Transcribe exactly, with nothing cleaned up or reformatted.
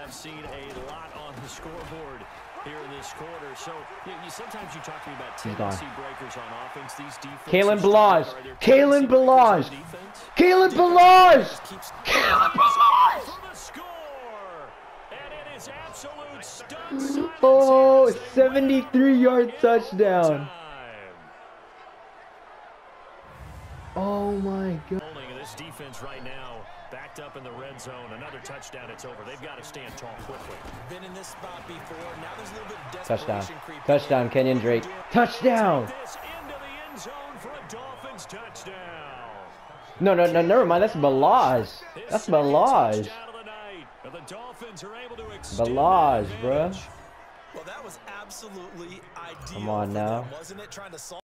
have seen a lot on the scoreboard here in this quarter. So you, you, sometimes you talk to me about tendency breakers on offense. These defenses. Kalen Ballage. Kalen Ballage. Kalen Ballage. Kalen Ballage. Oh, seventy-three yard touchdown. Oh my God. This defense right now backed up in the red zone. Another touchdown, it's over. They've got to stand tall quickly. Been in this spot before. Now there's a little bit of touchdown. Touchdown, Kenyon Drake. Touchdown. No, no, no, never mind. That's Ballage. That's Ballage. Ballage, bruh. Well, that was absolutely ideal. Come on now. Wasn't it, trying to solve